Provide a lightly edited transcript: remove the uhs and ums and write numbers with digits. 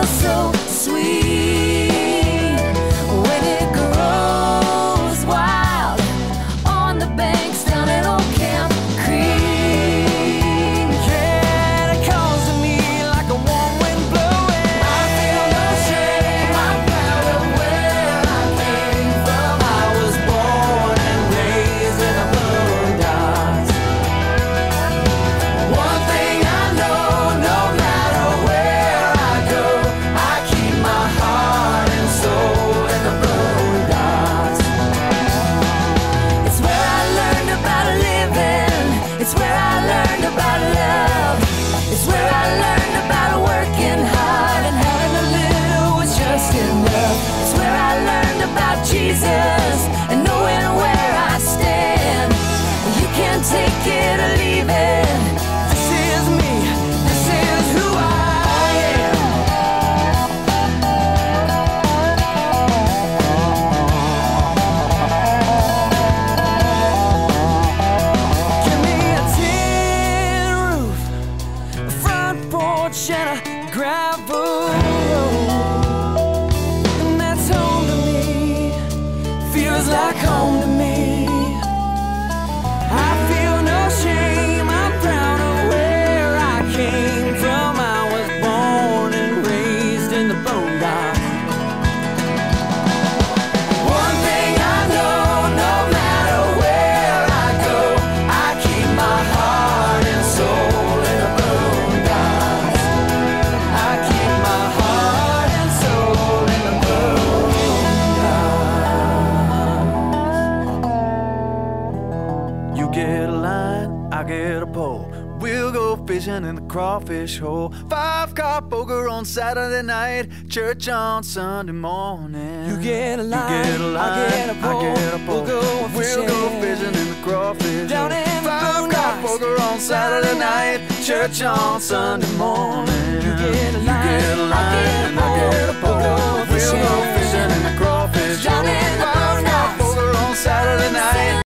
so sweet when it grows wild on the banks down at Old Camp Creek. Yeah, it calls to me like a warm wind blowing. I feel no shame, I'm proud of where I came from. I was born and raised in the boondocks. One thing I know, no matter where I go, I keep my heart and soul in the boondocks. It's where I learned about living, it's where I learned about love, it's where I learned about working hard and having a little was just enough. It's where I learned about Jesus and knowing where I stand. You can't take it or leave it. This is me, this is who I am. Give me a tin roof, a front porch and a gravel road, and that's home to me, feels like home to me. I feel no shame, I'm proud of where I came from. I was born and raised in the boondocks. One thing I know, no matter where I go, I keep my heart and soul in the boondocks. I keep my heart and soul in the boondocks. You get a line, I get a pole. We'll go fishing in the crawfish hole. 5-car poker on Saturday night, church on Sunday morning. You get a line, I get a pole. We'll go fishing in the crawfish hole. 5-car poker on Saturday night, church on Sunday morning. You get a line, I get a pole. We'll go fishing in the crawfish hole. 5-car poker on Saturday night.